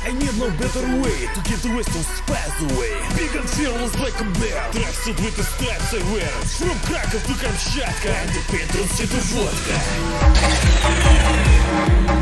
I need no better way to get the western spice away. Big and fearless like a bear, trusted with the stripes I wear. From Krakow to Kamchatka, independence to vodka.